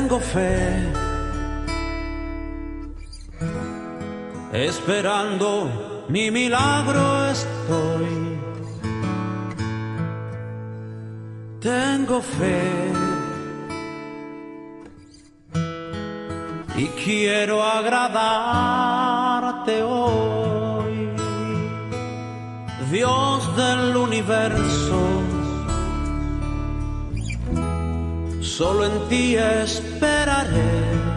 tengo fe, esperando mi milagro estoy. Tengo fe y quiero agradarte hoy, Dios del universo. Solo en ti esperaré,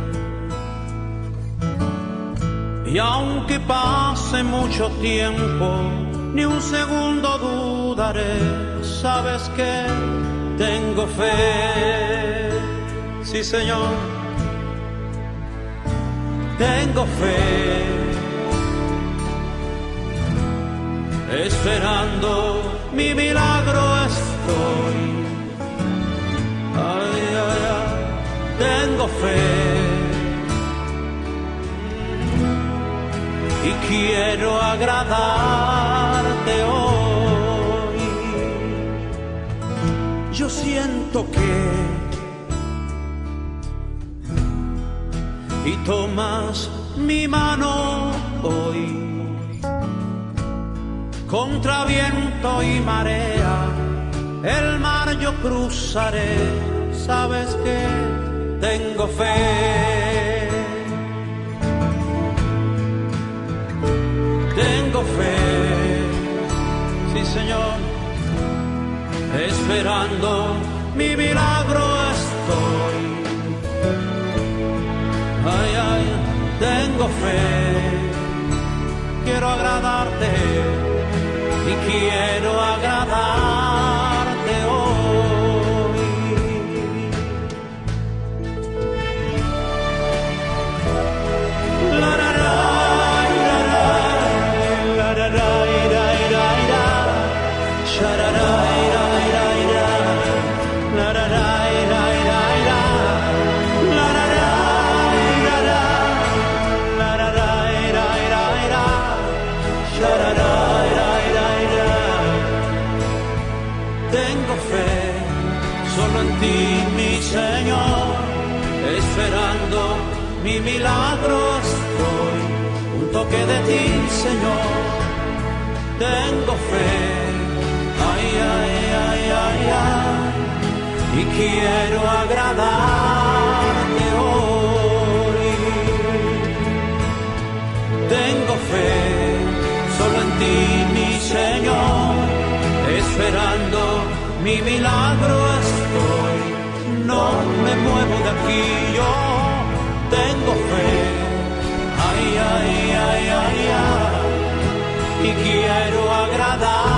y aunque pase mucho tiempo, ni un segundo dudaré. Sabes que tengo fe, sí Señor, tengo fe, esperando mi milagro estoy. Ay, ay, ay, tengo fe y quiero agradarte hoy. Yo siento que y tomas mi mano hoy, contra viento y marea el mar yo cruzaré. Sabes que tengo fe, tengo fe, sí Señor, esperando mi milagro estoy. Ay, ay, tengo fe, quiero agradarte y quiero agradarte hoy. La la la la la la la la la la la sha la la la la la la la la la la la la la la la la la sha la la. Tengo fe, solo en ti, mi Señor, esperando mi milagro estoy. Un toque de ti, Señor, tengo fe, ay, ay, ay, ay, ay, y quiero agradarte hoy. Tengo fe, solo en ti, mi Señor, esperando mi milagro estoy. No me muevo de aquí, yo tengo fe, ay, ay, ay, ay, ay, y quiero agradar.